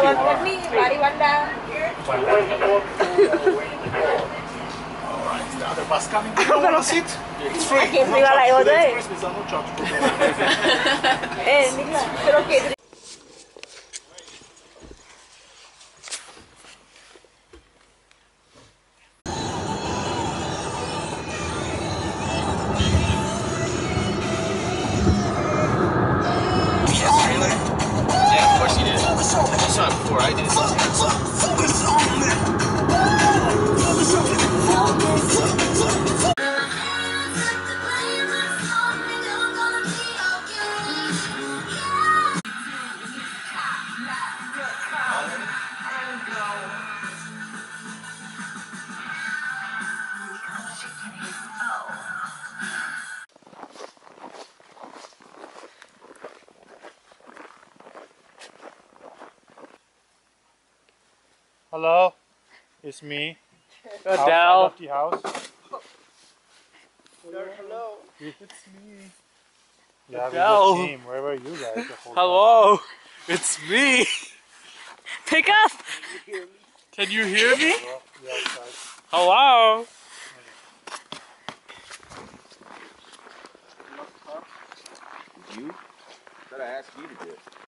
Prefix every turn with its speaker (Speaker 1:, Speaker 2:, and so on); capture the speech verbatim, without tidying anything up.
Speaker 1: Let me body one down.
Speaker 2: Alright, the other bus coming. Do you want to sit? It's free.
Speaker 1: Aquí
Speaker 2: No
Speaker 1: arriba la
Speaker 2: charge.
Speaker 1: llevo
Speaker 2: Today
Speaker 1: de-
Speaker 2: it's Christmas, I'm not charged for that.
Speaker 1: Eh, Nicola, pero que
Speaker 3: Yeah, of course you did. You saw it before I did.
Speaker 2: Hello, it's me.
Speaker 4: Adele.
Speaker 2: Of the house. Hello. It's me. Yeah, we
Speaker 4: Adele.
Speaker 2: just came. Where were you guys the whole time?
Speaker 4: Hello, it's me. Pick up. Can you hear me?
Speaker 2: Well, yeah, outside.
Speaker 4: Hello.
Speaker 3: You? Said I asked you to do it.